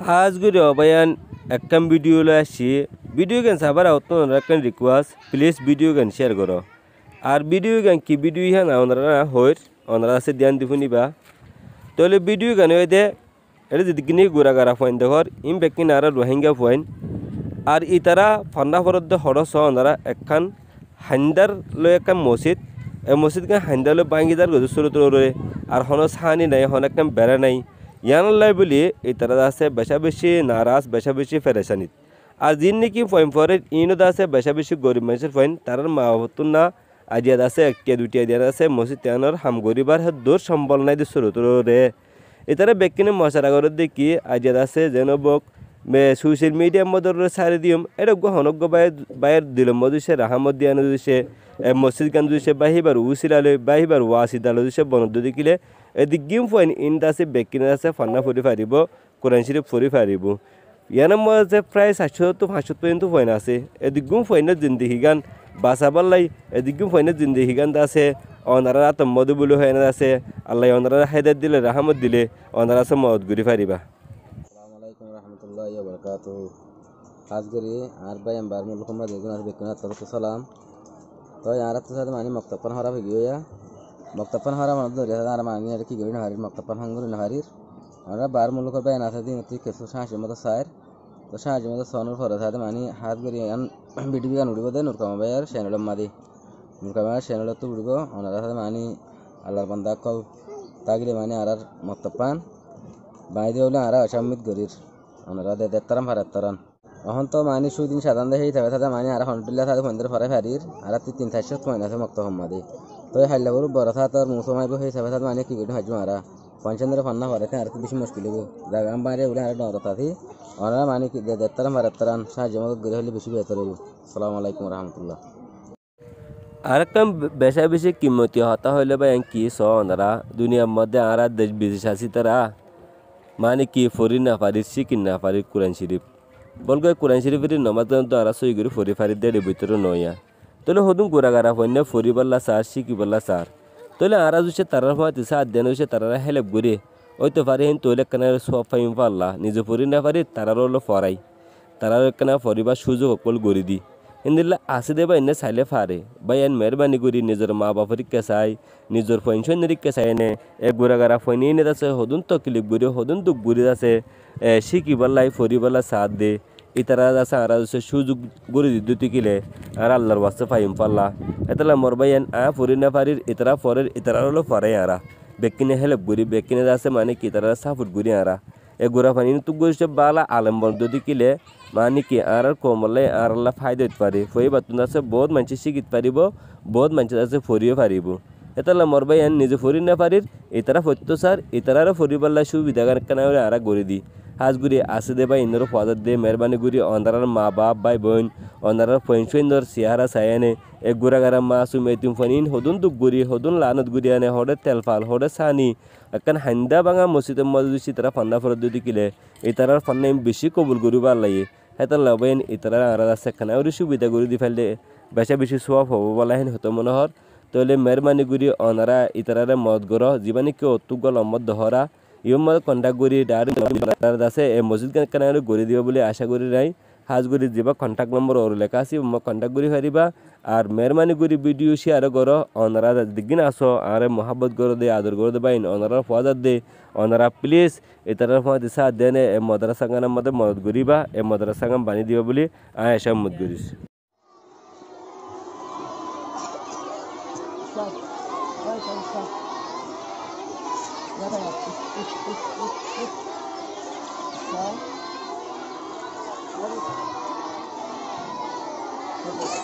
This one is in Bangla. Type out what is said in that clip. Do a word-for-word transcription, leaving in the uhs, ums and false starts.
আজ গুরি অবায়ান একখান ভিডিও লয়ে আসছি। ভিডিও গান সাবার আউতো একখান রিকোয়েস্ট, প্লিজ ভিডিও গান শেয়ার করো। আর ভিডিও গান কি ভিডিও হ্যাঁ না ওনারা হইর ওনারা আছে ধ্যান দিব নিবা। তাহলে ভিডিও গান হয়ে দে এটা যদি কিনে ঘুরা গারা ফয়েন দেখর ইম বেকিন আর রোহিঙ্গা ফয়েন আর ইতারা ফান্না ফরদ্দ হরস ওনারা একখান হান্দার লয় একখান মসজিদ এই মসজিদ গান হান্দার লয় বাঙ্গি দার গজু সুরত রে আর হন সাহানি নাই হন একখান বেড়া নাই ইয়ানাল্লাই বলি এই তারা আছে বেশা বেশি নারাজ বেশা বেশি ফেরেশানিত আর যিন নাকি ফয়েন ফরে ইনো আছে বেশা বেশি গরিব মানুষের ফয়েন তার মা হতুন না আজিয়াদ আছে একটা দুটিয়া দিয়া আছে মসজিদ তেনার হাম গরিবার হাত দূর সম্বল নাই দি সুরত রে এতারা বেকিনে মশার আগর দেখি আজিয়াদ আছে যেন বক সোশ্যাল মিডিয়ার মধ্যে সারি দিম এটা হনজ্ঞ বাইর বাইর দিলম মধুসে রাহামদ দিয়ানো দিছে মসজিদ গান দিছে বাহিবার উসিলালে বাহিবার ওয়াসিদালো দিছে বনদ দেখিলে এদিক গিম ফয়েন ইনটা আছে বেকিনে আছে ফান্না ফুরি ফারিব কোরআন শরীফ ফুরি ফারিব ইয়ানোর মধ্যে প্রায় সাতশো তো পাঁচশো পর্যন্ত ফয়েন আছে এদিক গুম ফয়েনের জিন্দিগি গান বাঁচাবার লাই এদিক গুম ফয়েনের জিন্দিগি গান আছে অনারা আতম মধু বলে হয় আছে আল্লাহ অনারা হেদায়ত দিলে রাহামত দিলে অনারা আছে মদ ঘুরি ফারিবা। আসসালামু আলাইকুম রহমতুল্লাহি ওয়া বারাকাতুহু। আজ করি আর ভাই এমবার মুল কুমরা দেখুন আর বেকুন তো সালাম তো আর তো সাথে মানি মক্তপন হারা হয়ে গিয়া মক্তপন হারা মানে ধরে আর মানি আর কি গরি না হারির মক্তপন হাঙ্গুরি না হারির আমরা বার মুল কর ভাই না সাথে দিন কিছু শাঁসের মতো সাইর তো শাঁসের মতো সনুর ফরে সাথে মানি হাত করি বিডিবি গান উড়িব দেন নুরকামা ভাই আর শেনলম মাদি নুরকামা শেনল তো উড়িব ওনারা সাথে মানি আল্লাহর বান্দা কল তাগিলে মানি আর মক্তপান বাইরে হলে আর আসামিত গরির ওনারা দে দেতারাম ফারাতারান এখন তো মানি সুদিন সাধারণ দেহে থাকে থাকে মানি আর হন্টুল্লা থাকে ফন্দের ফরে ফারির আর তিন চারশো মহিনা আছে মক্ত সম্মাদি তো হাইলা বড় বড় থাকে আর মুসলমাইব সেই হিসাবে থাকে মানে কি করি হাজু মারা পঞ্চান্ন ফান্না ফারাতে আর বেশি মুশকিল হইব জায়গা বাইরে উড়ে আর ডর থাকি ওনারা মানি কি দে দেতারাম ফারাতারান সাহায্য মদত গরি হলে বেশি বেহতর হইব। আসসালামু আলাইকুম রহমতুল্লাহ। আর একদম বেশা বেশি কিমতি হতা হইলে বা কি স ওনারা দুনিয়ার মধ্যে আর দেশ বিদেশ আছি তারা মানে কি ফরি না পারি শিকিন না পারি কোরআন শরীফ বলগে কোরআন শরীফের নমাজ তো আর সই করে ফরি ফারি দেড় ভিতরে নয়া তাহলে হদুম গোড়াগারা ফন্য ফরি বললা সার শিকি বললা সার তাহলে আর হচ্ছে তারার সময় তিসা আধ্যায়ন হচ্ছে তারা হেল্প করে ওই তো পারি হেন তৈলে কেন সব ফাইম পাল্লা নিজে ফরি না পারি তারার হলো ফরাই তারার কেন ফরিবার সুযোগ অকল গড়ি দি হিন্দিল্লা আসে দেবা এনে চাইলে ফারে বা এন মেহরবানি করি নিজের মা বাপরিকে চাই নিজের ফৈনশন নিরিখকে চাই এনে এক গোড়াগারা ফৈনি এনে আছে হদুন তকলিফ গুড়ি হদুন দুঃখ গুড়ি আছে শিকিবাল্লাই ফরিবাল্লা সাথ দে ইতারা আছে আর সুযোগ গড়ি দিতে কিলে আর আল্লাহর বাস্তে ফাইম পাল্লা এতলা মোর ভাই এন আ ফরি না ফারির ইতারা ফরের ইতারা হলো ফরাই আরা বেকিনে হেল্প গুড়ি বেকিনে আছে মানে কি তারা সাফুট গুড়ি আরা এ গোড়া ফানি তুক গরিছে বালা আলম বন্ধ দিকিলে মানে কি আর কমলে আর আল্লাহ ফায়দা দিতে পারে ফই বাতুন আছে বহুত মানুষ শিখিতে পারিব বহুত মানুষ আছে ফরিও পারিব এতালা মোর ভাই এন নিজে ফরি না পারির ইতারা ফত্য সার ইতারারও ফরিবাল্লা সুবিধা কেন আর গড়ি দি হাজ গুড়ি আসে দে বা ইন্দর ফাদার দে মেহরবানি গুড়ি অন্ধারার মা বাপ ভাই বোন অন্ধারার ফৈনসৈন্দর চেহারা চাইনে এক গুড়াগারা মা সুম এতিম ফনিন হদুন দুঃখ গুড়ি হদুন লানত গুড়ি আনে হরে তেলফাল হরে সানি একখান হান্দা ভাঙা মসজিদের মধ্যে তারা ফান্না ফরত যদি কিলে ইতারার ফান্না বেশি কবুল করিবার লাগে হেতার লাভেন ইতারা আর আছে খানা ওর সুবিধা করে দি ফেললে বেশা বেশি সোয়াব হবো বলা হেন হতো মনে হর তাহলে মেহরবানি গুড়ি অনারা ইতারারে মদ গর জীবানি কেউ অতুক লম্বদ দহরা ইয়ম মদ কন্টাক্ট করি ডার আছে এই মসজিদ কেন গড়ি দিব বলে আশা করি নাই হাজ গুড়ি যাবা কন্টাক্ট নম্বর ওর লেখা আছে কন্টাক্ট করি পারিবা আর মেহরবানি গুড়ি ভিডিও শেয়ার কর অনারা দিগিন আসো আর মহাব্বত করে দে আদর করে দে বাইন অনারা ফাদার দে অনারা প্লিজ এটার সময় দিশা দেন এ মাদ্রাসা গানের মধ্যে মদত করিবা এ মাদ্রাসা গান বানি দিবা বলে আয় এসব মত করিস। Stop.